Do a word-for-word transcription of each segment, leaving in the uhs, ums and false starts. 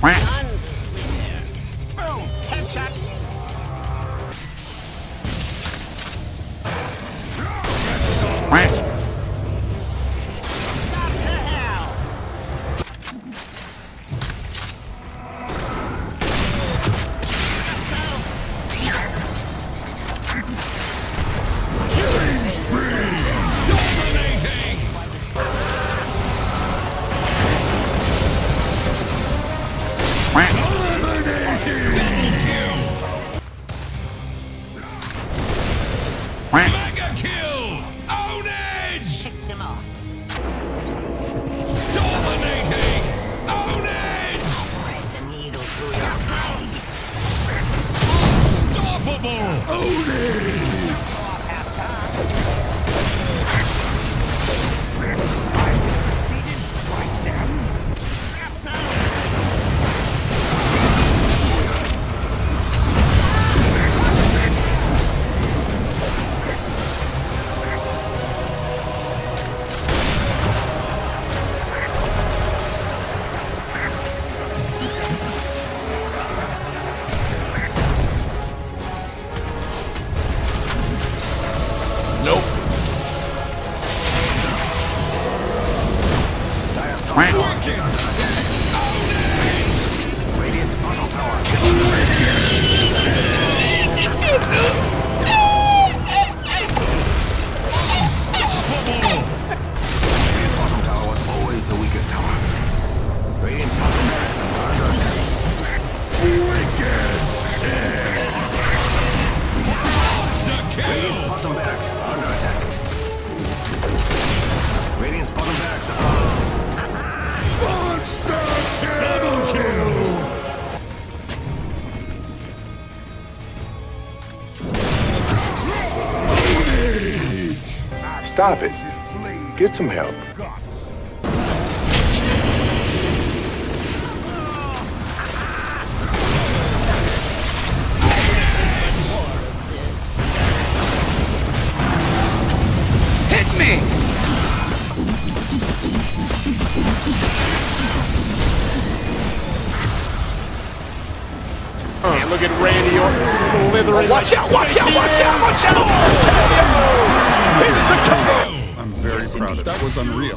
Boom! Headshot! Mega kill! Ownage! Picked him off. Dominating! Ownage! Thread the needle through your eyes. Unstoppable! Ownage! Nope. Radiant's bottom tower. Radiant's bottom tower was always the weakest tower. Radiant's bottom barracks are under attack. Wicked shit! Monster Radiant's kill! bottom barracks are under attack. Radiant's bottom barracks are Monster kill! Double kill! Stop it. Get some help. Hit me! And look at Randy Orton slithering. Watch like out, watch out, watch out, watch out! This is the combo! I'm very proud of it. That was unreal.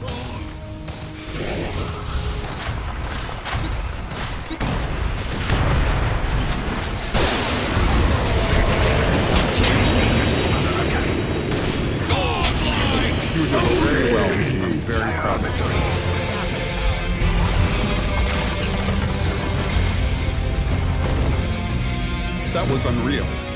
You did very well. I'm very proud of it. That was unreal.